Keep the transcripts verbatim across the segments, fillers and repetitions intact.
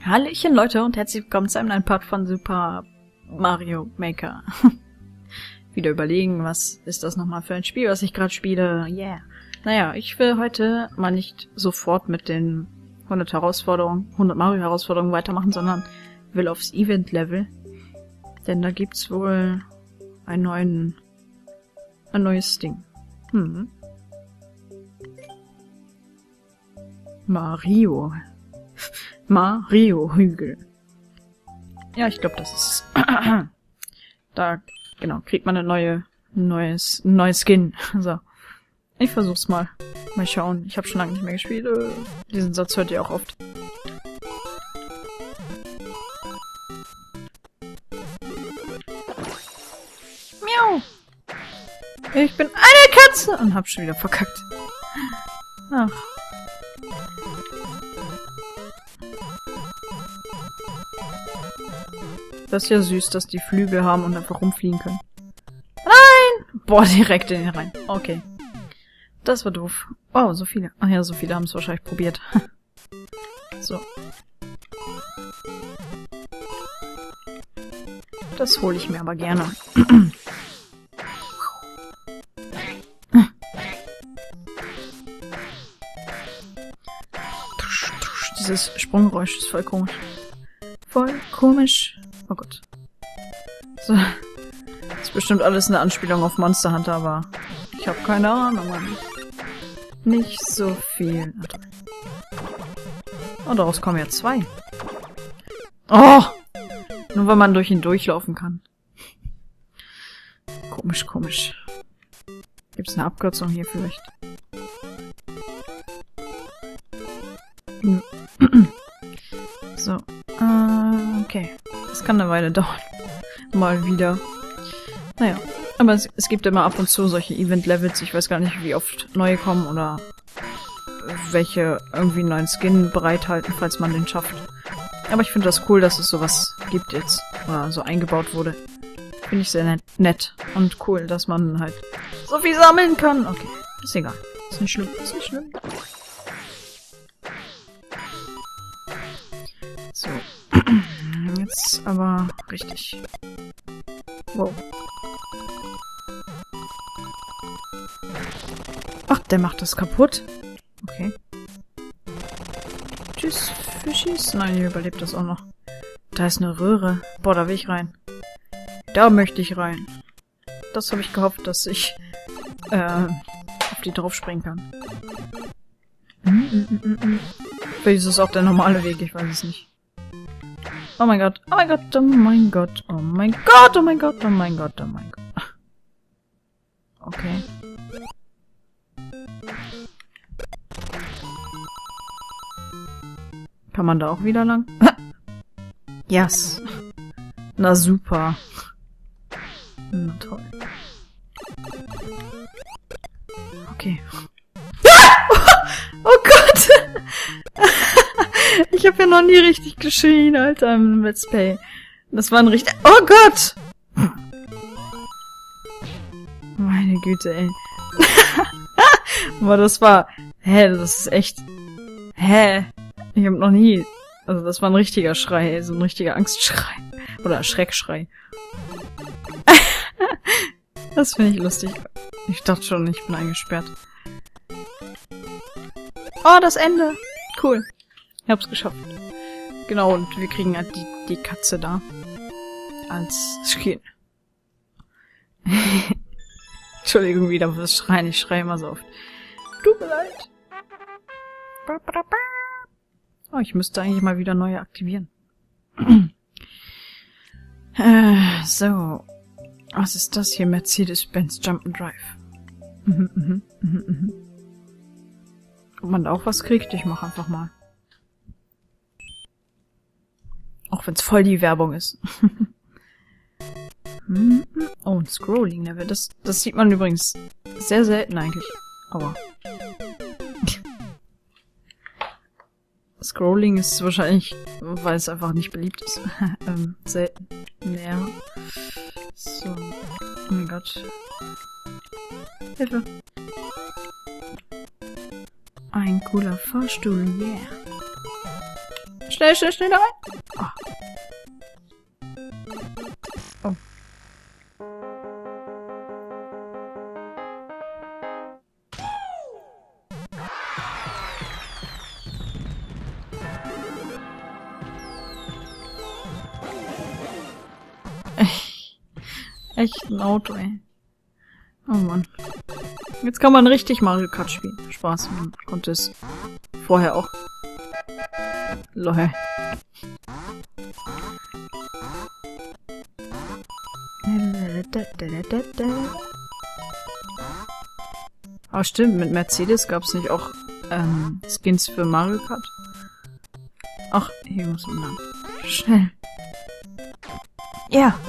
Hallöchen Leute und herzlich willkommen zu einem neuen Part von Super Mario Maker. Wieder überlegen, was ist das nochmal für ein Spiel, was ich gerade spiele. Yeah. Naja, ich will heute mal nicht sofort mit den hundert Herausforderungen, hundert Mario Herausforderungen weitermachen, sondern will aufs Event Level. Denn da gibt's wohl einen neuen, ein neues Ding. Hm. Mario. Mario-Hügel. Ja, ich glaube, das ist... da, genau, kriegt man eine neue, neues, ein neues Skin. So. Ich versuch's mal. Mal schauen. Ich habe schon lange nicht mehr gespielt. Diesen Satz hört ihr auch oft. Miau! Ich bin eine Katze! Und hab schon wieder verkackt. Ach. Das ist ja süß, dass die Flügel haben und einfach rumfliegen können. Nein! Boah, direkt in den rein. Okay. Das war doof. Wow, so viele. Ach ja, so viele haben es wahrscheinlich probiert. So. Das hole ich mir aber gerne. Dieses Sprunggeräusch ist voll komisch. Voll komisch. Oh Gott. So. Das ist bestimmt alles eine Anspielung auf Monster Hunter, aber ich habe keine Ahnung, Mann. Nicht so viel. Oh, daraus kommen ja zwei. Oh! Nur weil man durch ihn durchlaufen kann. Komisch, komisch. Gibt's eine Abkürzung hier vielleicht? Hm. So. Äh, okay. Das kann eine Weile dauern. Mal wieder. Naja. Aber es, es gibt immer ab und zu solche Event-Levels. Ich weiß gar nicht, wie oft neue kommen oder welche irgendwie einen neuen Skin bereithalten, falls man den schafft. Aber ich finde das cool, dass es sowas gibt jetzt. Oder so eingebaut wurde. Finde ich sehr net, nett und cool, dass man halt so viel sammeln kann. Okay. Ist egal. Ist nicht schlimm. Ist nicht schlimm. So. Jetzt aber richtig. Wow. Ach, der macht das kaputt. Okay. Tschüss, Fischis. Nein, ihr überlebt das auch noch. Da ist eine Röhre. Boah, da will ich rein. Da möchte ich rein. Das habe ich gehofft, dass ich äh, auf die draufspringen kann. Mm, mm, mm, mm. Vielleicht ist es auch der normale Weg, ich weiß es nicht. Oh mein Gott, oh mein Gott, oh mein Gott, oh mein Gott, oh mein Gott, oh mein Gott, oh mein Gott. Okay. Kann man da auch wieder lang? Yes. Na super. Na toll. Okay. Oh Gott! Ich habe ja noch nie richtig geschrien, Alter, im Let's Play. Das war ein richtig... Oh Gott! Meine Güte, ey. Aber das war... Hä, das ist echt... Hä? Ich hab noch nie... Also das war ein richtiger Schrei, so ein richtiger Angstschrei. Oder Schreckschrei. Das finde ich lustig. Ich dachte schon, ich bin eingesperrt. Oh, das Ende! Cool. Ich hab's geschafft. Genau, und wir kriegen halt die, die Katze da. Als Skin. Entschuldigung wieder fürs Schreien, ich schreie immer so oft. Tut mir leid. Oh, ich müsste eigentlich mal wieder neue aktivieren. äh, so. Was ist das hier? Mercedes-Benz Jump and Drive. Mhm, mhm, mhm, mhm. Ob man da auch was kriegt? Ich mach einfach mal. Auch wenn es voll die Werbung ist. Oh, ein Scrolling-Level. Das, das sieht man übrigens sehr selten eigentlich. Aber... Scrolling ist wahrscheinlich, weil es einfach nicht beliebt ist. ähm, selten. Ja. So. Oh mein Gott. Hilfe. Ein cooler Fahrstuhl, yeah. Schnell, schnell, schnell da rein. Ah. Oh. Echt ein Auto, ey. Oh Mann. Jetzt kann man richtig Mario Kart spielen. Spaß, man konnte es vorher auch. Lol. Ah, stimmt, mit Mercedes gab es nicht auch ähm, Skins für Mario Kart? Ach, hier muss man lang. Schnell. Ja.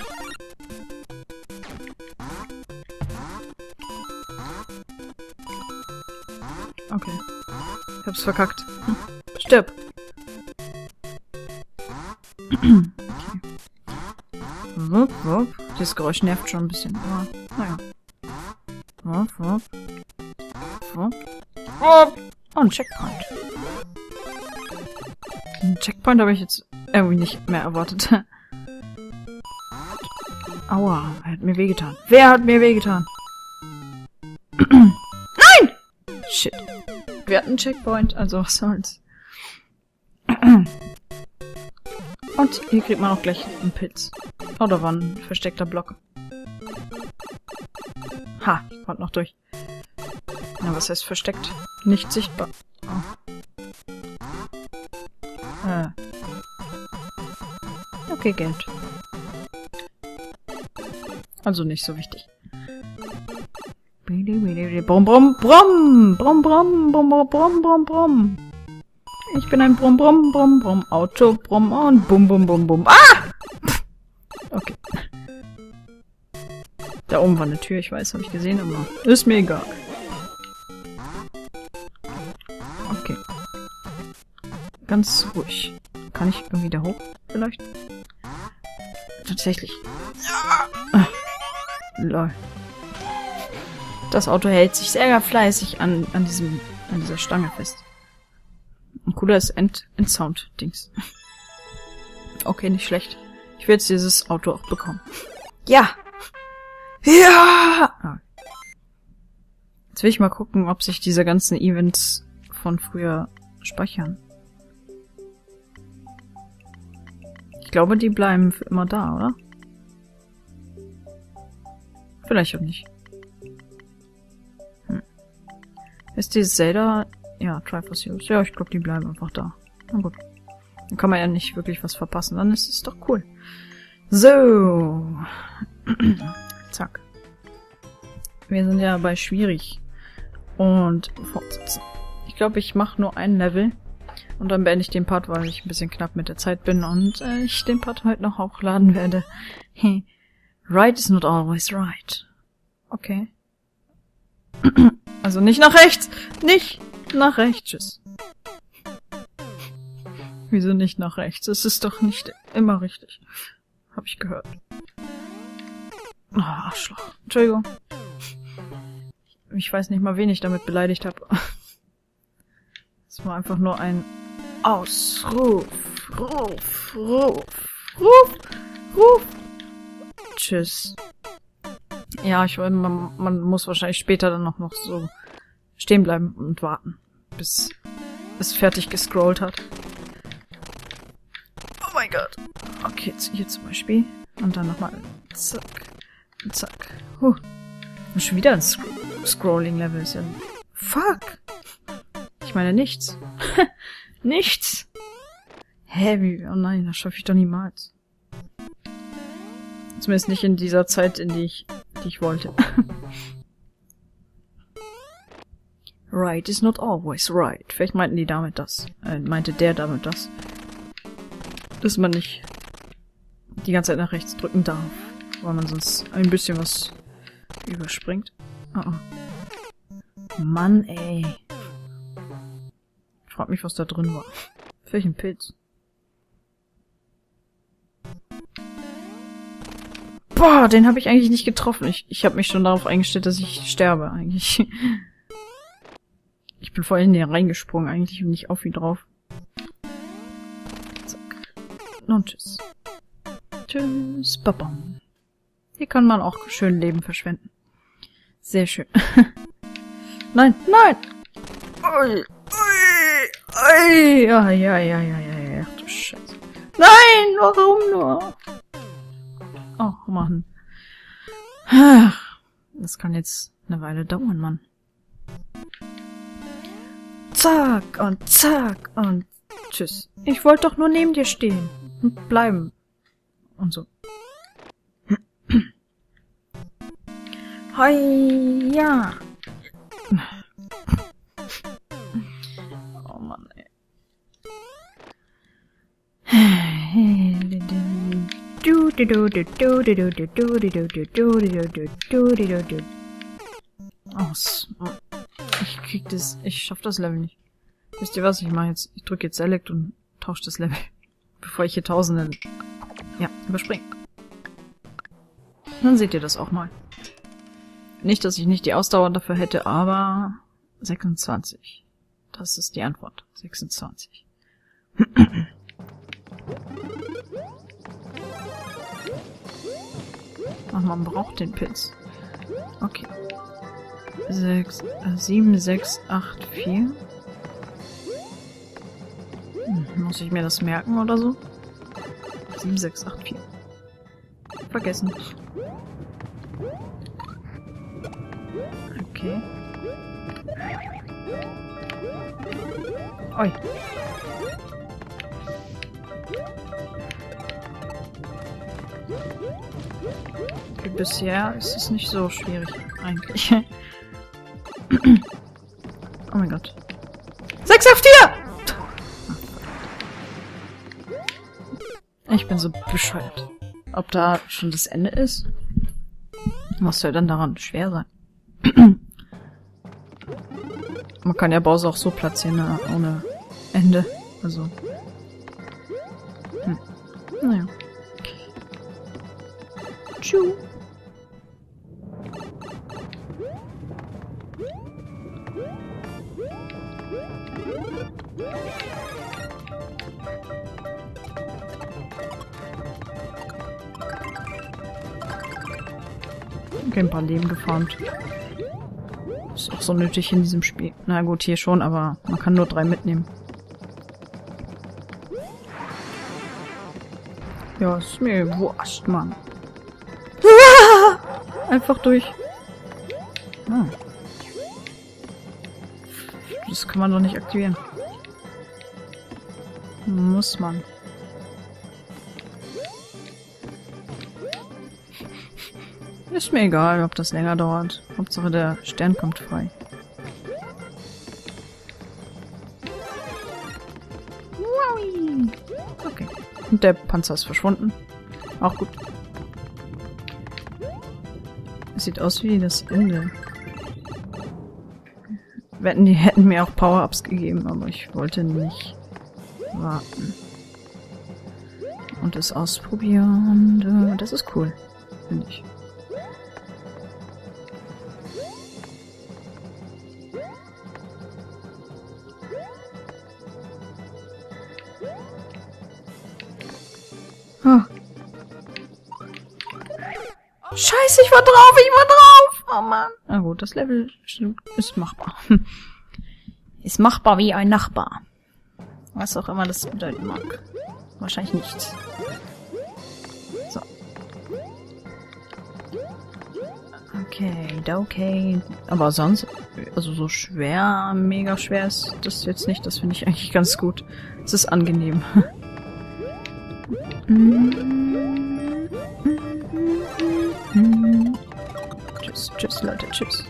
Okay. Ich hab's verkackt. Hm. Stirb. Okay. Wupp, wupp. Dieses Geräusch nervt schon ein bisschen, aber naja. Wupp, wupp. Wupp. Wupp. Oh, ein Checkpoint. Ein Checkpoint habe ich jetzt irgendwie nicht mehr erwartet. Aua, er hat mir wehgetan. Wer hat mir wehgetan? Nein! Shit. Wir hatten einen Checkpoint, also was soll's. Und hier kriegt man auch gleich einen Pilz. Oh, da war ein versteckter Block. Ha, ich konnte noch durch. Ja, was heißt versteckt? Nicht sichtbar. Oh. Äh. Okay, Geld. Also nicht so wichtig. Brumm, brumm, brumm! Brumm, brumm, brumm, brumm, brumm, brumm. Ich bin ein Brumm, brumm, brumm, brumm. Auto, brumm und bum, bum, bum, bum. Ah! Okay. Da oben war eine Tür, ich weiß, habe ich gesehen, aber ist mir egal. Okay. Ganz ruhig. Kann ich irgendwie da hoch, vielleicht? Tatsächlich. Ah. Lol. Das Auto hält sich sehr fleißig an, an diesem, an dieser Stange fest. Ein cooles End, End-Sound-Dings. Okay, nicht schlecht. Ich will jetzt dieses Auto auch bekommen. Ja! Ja! Ah. Jetzt will ich mal gucken, ob sich diese ganzen Events von früher speichern. Ich glaube, die bleiben für immer da, oder? Vielleicht auch nicht. Hm. Ist dieses Zelda... Ja, Triforce Heroes. Ja, ich glaube, die bleiben einfach da. Na gut. Dann kann man ja nicht wirklich was verpassen. Dann ist es doch cool. So. Zack. Wir sind ja bei schwierig. Und fortsetzen. Ich glaube, ich mache nur ein Level. Und dann beende ich den Part, weil ich ein bisschen knapp mit der Zeit bin. Und äh, ich den Part heute noch hochladen werde. Right is not always right. Okay. Also nicht nach rechts. Nicht nach rechts. Tschüss. Wieso nicht nach rechts? Es ist doch nicht immer richtig. Hab ich gehört. Oh, Arschloch. Entschuldigung. Ich weiß nicht mal, wen ich damit beleidigt habe. Es war einfach nur ein Ausruf. Ruf, Ruf, Ruf, Ruf. Tschüss. Ja, ich man, man muss wahrscheinlich später dann noch, noch so stehen bleiben und warten, bis es fertig gescrollt hat. Oh mein Gott. Okay, jetzt hier zum Beispiel. Und dann nochmal zack, zack. Huh. Und schon wieder ein Sc Scrolling-Level. Ist ja... Fuck! Ich meine nichts. Nichts! Hä, wie... Oh nein, das schaffe ich doch niemals. Zumindest nicht in dieser Zeit, in die ich, die ich wollte. Right is not always right. Vielleicht meinten die damit das. Äh, meinte der damit das. Dass man nicht die ganze Zeit nach rechts drücken darf. Weil man sonst ein bisschen was überspringt. Oh, oh. Mann, ey. Ich frag mich, was da drin war. Welchen Pilz? Boah, den habe ich eigentlich nicht getroffen. Ich, ich habe mich schon darauf eingestellt, dass ich sterbe, eigentlich. Ich bin voll in den reingesprungen, eigentlich, und nicht auf ihn drauf. und tschüss. Tschüss, babam. Hier kann man auch schön Leben verschwenden. Sehr schön. Nein, nein! Ui, ui, ui, ja, ja, ja, ja, ja, ja, ach du Scheiße. Nein, warum nur? Oh, Mann. Das kann jetzt eine Weile dauern, Mann. Zack und zack und tschüss. Ich wollte doch nur neben dir stehen und bleiben. Und so. Hi, ja. Oh Mann, ey. Oh, ich krieg das, ich schaff das Level nicht. Wisst ihr was, ich mache jetzt, ich drücke jetzt Select und tausche das Level, bevor ich hier Tausende, ja, überspringe. Dann seht ihr das auch mal. Nicht, dass ich nicht die Ausdauer dafür hätte, aber sechsundzwanzig. Das ist die Antwort. sechsundzwanzig. Ach, man braucht den Pilz. Okay. sechs, sieben, sechs, acht, vier. Hm, muss ich mir das merken oder so? sieben, sechs, acht, vier. Vergessen. Okay. Oi. Okay, bisher ist es nicht so schwierig, eigentlich. Oh mein Gott. sechs auf vier! Ich bin so bescheuert. Ob da schon das Ende ist? Was soll dann daran schwer sein? Man kann ja Bowser auch so platzieren, ohne Ende. Also. Hm. Naja. Tschu. Okay, ein paar Leben gefarmt. Ist auch so nötig in diesem Spiel. Na gut, hier schon, aber man kann nur drei mitnehmen. Ja, ist mir wurscht, Mann. Einfach durch. Ah. Das kann man doch nicht aktivieren. Muss man. Ist mir egal, ob das länger dauert. Hauptsache der Stern kommt frei. Okay. Und der Panzer ist verschwunden. Auch gut. Es sieht aus wie das Ende. Wetten, die hätten mir auch Power-Ups gegeben, aber ich wollte nicht warten. Und es ausprobieren. Das ist cool, finde ich. Oh. Scheiße, ich war drauf, ich war drauf! Oh Mann. Na gut, das Level ist machbar. Ist machbar wie ein Nachbar. Was auch immer das bedeuten mag. Wahrscheinlich nichts. So. Okay, okay. Aber sonst, also so schwer, mega schwer ist das jetzt nicht. Das finde ich eigentlich ganz gut. Es ist angenehm. Tschüss, tschüss, Leute, tschüss.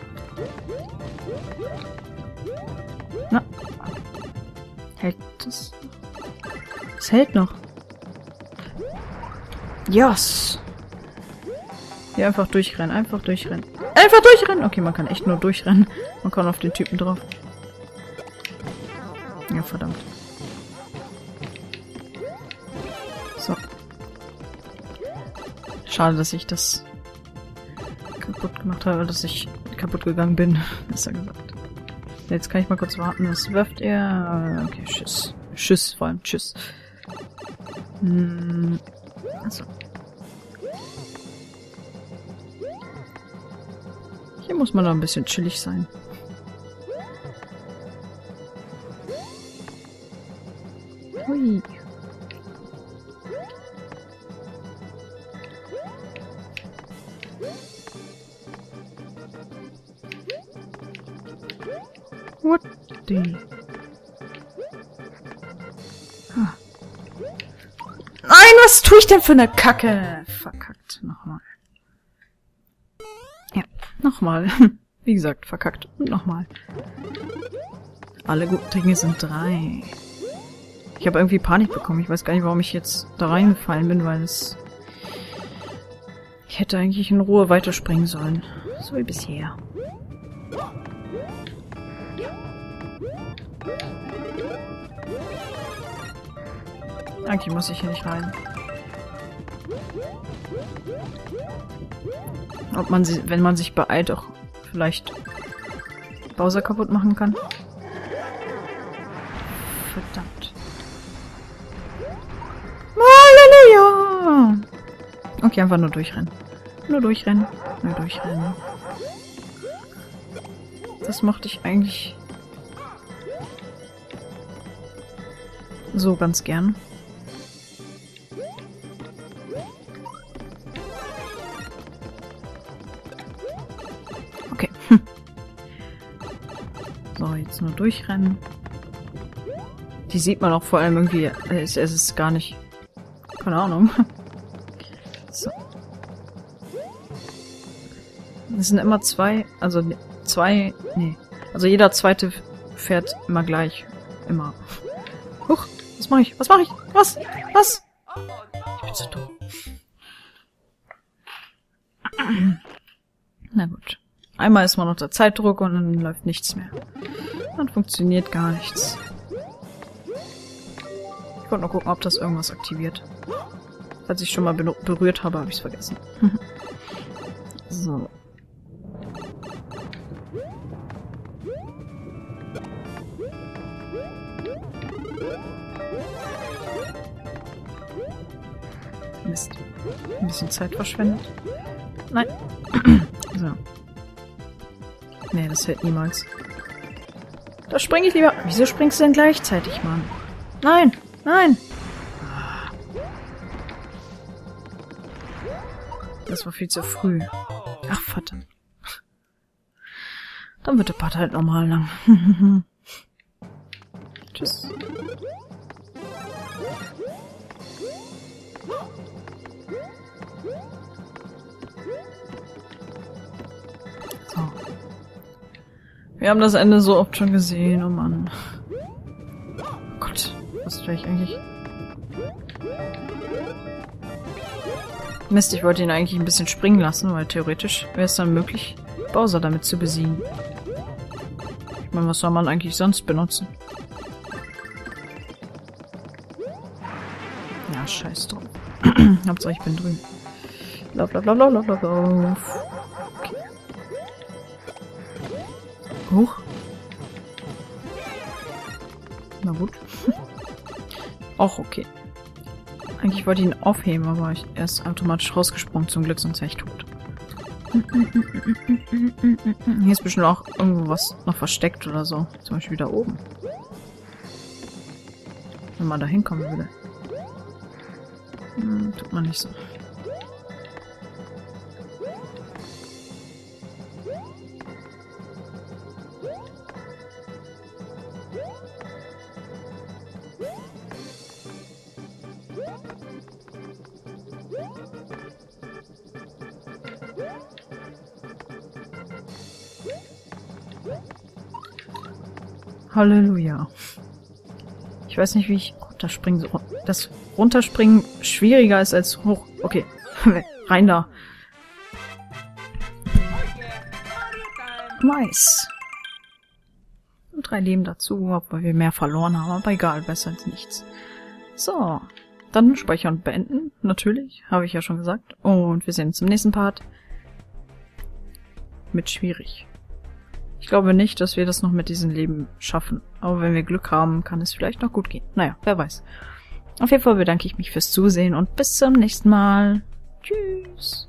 Na. Hält das? Es hält noch. Yes! Hier einfach durchrennen, einfach durchrennen. Einfach durchrennen! Okay, man kann echt nur durchrennen. Man kann auf den Typen drauf. Ja, verdammt. So. Schade, dass ich das kaputt gemacht habe, dass ich kaputt gegangen bin. Besser gesagt. Jetzt kann ich mal kurz warten. Was wirft er? Okay, tschüss. Tschüss, vor allem tschüss. Hm. Achso. Hier muss man doch ein bisschen chillig sein. Hui. What the... Ah. Nein, was tue ich denn für eine Kacke? Verkackt. Nochmal. Ja, nochmal. Wie gesagt, verkackt. Und nochmal. Alle guten Dinge sind drei. Ich habe irgendwie Panik bekommen. Ich weiß gar nicht, warum ich jetzt da reingefallen bin, weil es... Ich hätte eigentlich in Ruhe weiterspringen sollen. So wie bisher. Eigentlich muss ich hier nicht rein. Ob man sie, wenn man sich beeilt, auch vielleicht Bowser kaputt machen kann. Verdammt. Halleluja! Okay, einfach nur durchrennen. Nur durchrennen. Nur durchrennen. Das mochte ich eigentlich so ganz gern. Okay. So, jetzt nur durchrennen. Die sieht man auch vor allem irgendwie. Es, es ist gar nicht... Keine Ahnung. So. Es sind immer zwei... Also zwei... Nee. Also jeder zweite fährt immer gleich. Immer. Huch. Was mache ich? Was mache ich? Was? Was? Ich bin so dumm. Na gut. Einmal ist man unter Zeitdruck und dann läuft nichts mehr. Dann funktioniert gar nichts. Ich wollte nur gucken, ob das irgendwas aktiviert. Als ich schon mal berührt habe, habe ich es vergessen. So. Mist. Ein bisschen Zeit verschwendet. Nein. So. Nee, das hält niemals. Da springe ich lieber. Wieso springst du denn gleichzeitig, Mann? Nein! Nein! Das war viel zu früh. Ach, verdammt. Dann wird der Part halt normal lang. Tschüss. So. Wir haben das Ende so oft schon gesehen, oh Mann. Oh Gott, was wäre ich eigentlich... Mist, ich wollte ihn eigentlich ein bisschen springen lassen, weil theoretisch wäre es dann möglich, Bowser damit zu besiegen. Ich meine, was soll man eigentlich sonst benutzen? Ja, scheiß drauf. Hauptsache, ich bin drüben. Lauf, lauf, lauf, lauf, lauf, lauf, lauf. Okay. Huch. Na gut. Auch okay. Eigentlich wollte ich ihn aufheben, aber ich, er ist automatisch rausgesprungen zum Glück, sonst wäre ich tot. Hier ist bestimmt auch irgendwo was noch versteckt oder so. Zum Beispiel da oben. Wenn man da hinkommen würde. Hm, tut man nicht so. Halleluja. Ich weiß nicht, wie ich runterspringen soll. Das Runterspringen schwieriger ist als hoch... Okay, rein da. Nice. Und drei Leben dazu, obwohl wir mehr verloren haben. Aber egal, besser als nichts. So. Dann speichern und beenden. Natürlich, habe ich ja schon gesagt. Und wir sehen uns im nächsten Part. Mit schwierig. Ich glaube nicht, dass wir das noch mit diesem Leben schaffen. Aber wenn wir Glück haben, kann es vielleicht noch gut gehen. Naja, wer weiß. Auf jeden Fall bedanke ich mich fürs Zusehen und bis zum nächsten Mal. Tschüss.